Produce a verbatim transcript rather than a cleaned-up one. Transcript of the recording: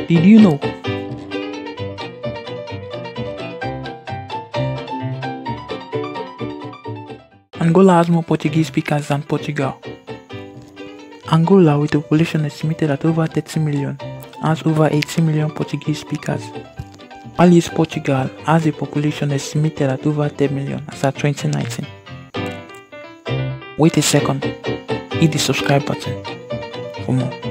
Did you know? Angola has more Portuguese speakers than Portugal. Angola, with a population estimated at over thirty million, has over eighty million Portuguese speakers, while Portugal has a population estimated at over ten million as at twenty nineteen. Wait a second, hit the subscribe button for more.